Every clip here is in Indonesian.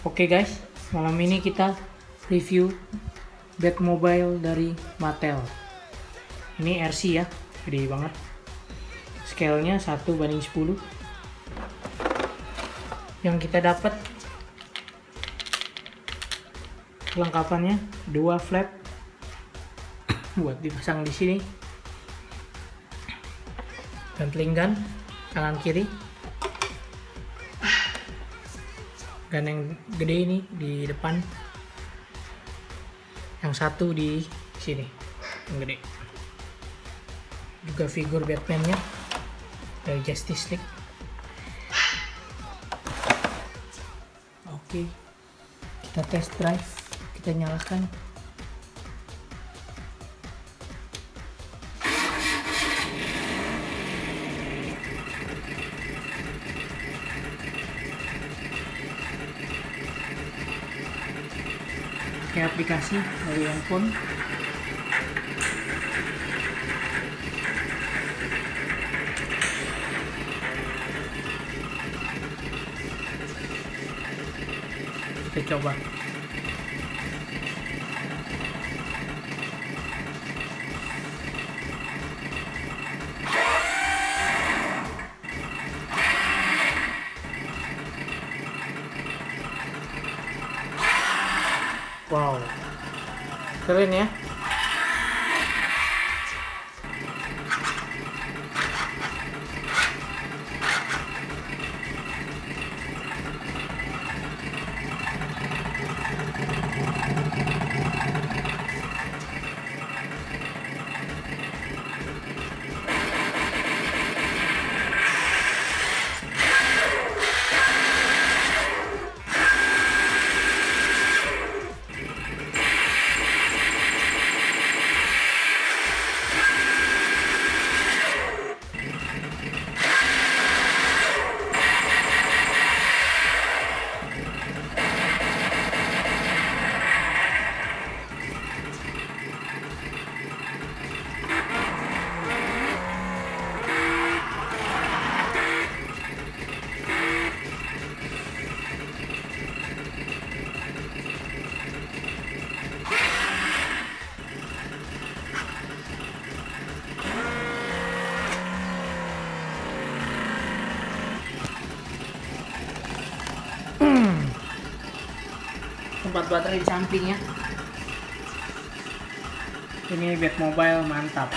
Oke guys, malam ini kita review Batmobile dari Mattel. Ini RC ya, gede banget. Scale-nya 1:10. Yang kita dapat kelengkapannya 2 flap buat dipasang di sini. Gantling gun kanan kiri. Gun yang gede ini di depan, yang satu di sini yang gede. Juga figur Batman-nya dari Justice League. Oke, kita test drive, kita nyalakan. Pakai aplikasi dari handphone. Kita coba. Wow, keren ya. Tempat baterai di sampingnya. Ini Batmobile mantap.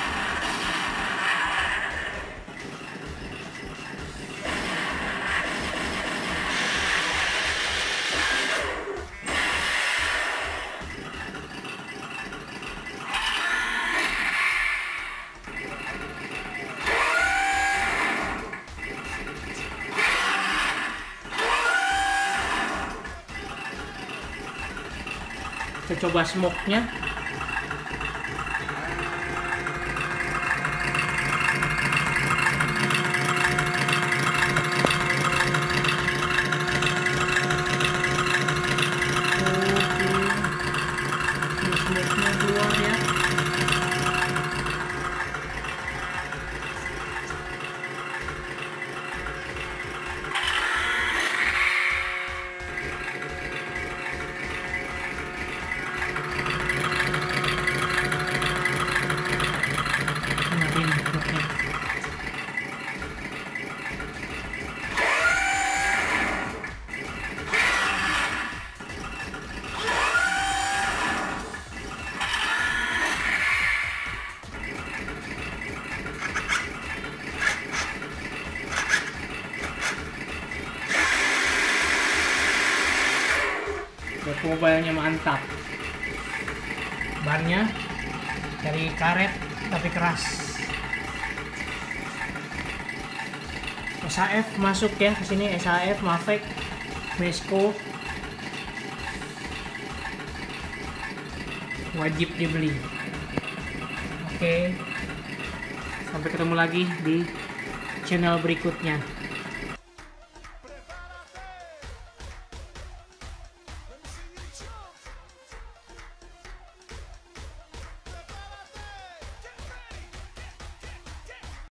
Kita coba smoke-nya. Smoke-nya keluar ya. Batmobile-nya mantap. Bannya dari karet tapi keras. SAF masuk ya ke sini, SAF, Maverick, Mesco. Wajib dibeli. Oke. Sampai ketemu lagi di channel berikutnya.